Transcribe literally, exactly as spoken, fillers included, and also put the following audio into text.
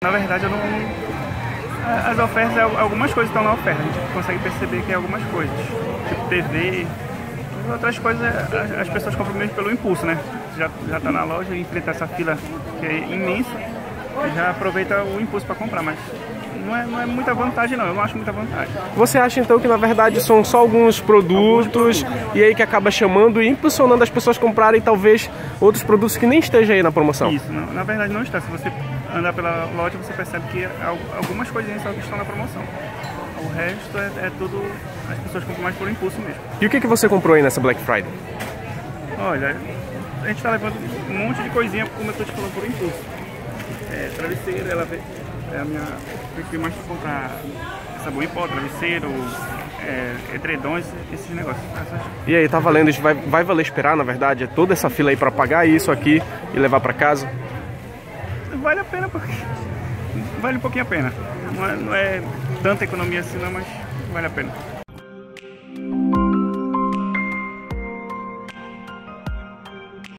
Na verdade, eu não... As ofertas, algumas coisas estão na oferta, a gente consegue perceber que é algumas coisas, tipo T V, outras coisas as pessoas compram mesmo pelo impulso, né? Já já tá na loja e enfrenta essa fila que é imensa, e já aproveita o impulso para comprar, mas não é, não é muita vantagem não, eu não acho muita vantagem. Você acha então que na verdade são só alguns produtos, alguns produtos. E aí que acaba chamando e impulsionando as pessoas a comprarem talvez outros produtos que nem estejam aí na promoção? Isso, não, na verdade não está. Se você andar pela loja, você percebe que algumas coisinhas só estão na promoção. O resto é, é tudo, as pessoas compram mais por impulso mesmo. E o que, que você comprou aí nessa Black Friday? Olha, a gente está levando um monte de coisinha, como eu estou te falando, por impulso. É, travesseiro, ela é a minha... Eu prefiro mais comprar sabão em pó, travesseiro, é, edredons, esses negócios. E aí, tá valendo? Vai, vai valer esperar, na verdade? É toda essa fila aí para pagar isso aqui e levar para casa? Vale a pena, porque vale um pouquinho a pena. Não é, não é tanta economia assim não, mas vale a pena.